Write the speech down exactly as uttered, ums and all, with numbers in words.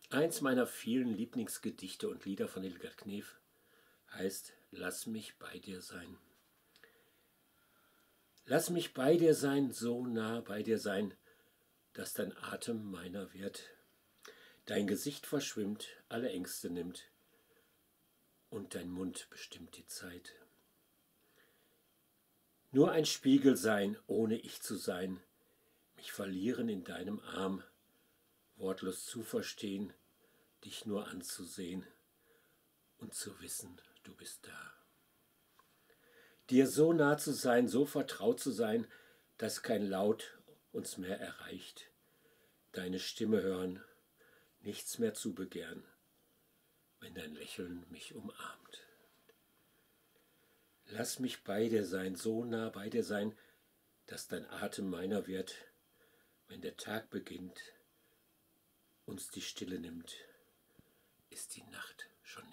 Eins meiner vielen Lieblingsgedichte und Lieder von Hildegard Knef heißt Lass mich bei dir sein. Lass mich bei dir sein, so nah bei dir sein, dass dein Atem meiner wird, dein Gesicht verschwimmt, alle Ängste nimmt und dein Mund bestimmt die Zeit. Nur ein Spiegel sein, ohne ich zu sein, mich verlieren in deinem Arm, wortlos zu verstehen, dich nur anzusehen und zu wissen, du bist da. Dir so nah zu sein, so vertraut zu sein, dass kein Laut uns mehr erreicht, deine Stimme hören, nichts mehr zu begehren, wenn dein Lächeln mich umarmt. Lass mich bei dir sein, so nah bei dir sein, dass dein Atem meiner wird, wenn der Tag beginnt, uns die Stille nimmt, ist die Nacht schon